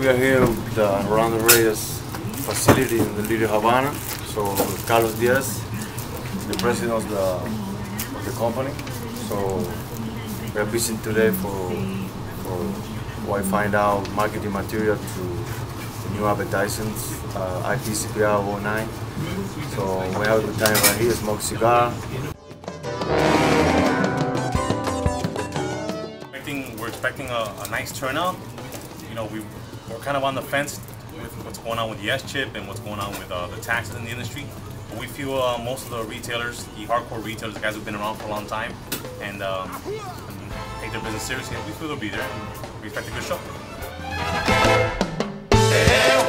We are here around the Reyes facility in the Little Havana. So Carlos Diaz, the president of the company. So we are busy today for what I find out marketing material to new advertisements, IPCPR 09. So we have a good time right here, smoke cigar. We're expecting a nice turnout. You know, we're kind of on the fence with what's going on with the S-chip and what's going on with the taxes in the industry. But we feel most of the retailers, the hardcore retailers, the guys who've been around for a long time and take their business seriously, we feel they'll be there and we expect a good show.